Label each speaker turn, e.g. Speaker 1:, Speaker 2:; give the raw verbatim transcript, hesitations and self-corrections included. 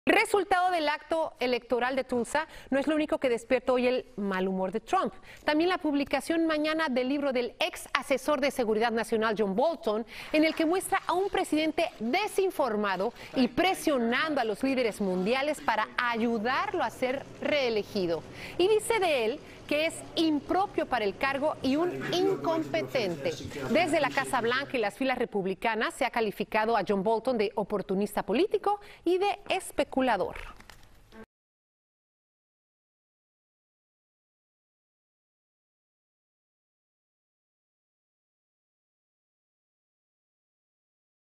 Speaker 1: El resultado del acto electoral de Tulsa no es lo único que despierta hoy el mal humor de Trump. También la publicación mañana del libro del ex asesor de seguridad nacional John Bolton, en el que muestra a un presidente desinformado y presionando a los líderes mundiales para ayudarlo a ser reelegido. Y dice de él que es impropio para el cargo y un incompetente. Desde la Casa Blanca y las filas republicanas se ha calificado a John Bolton de oportunista político y de especulador.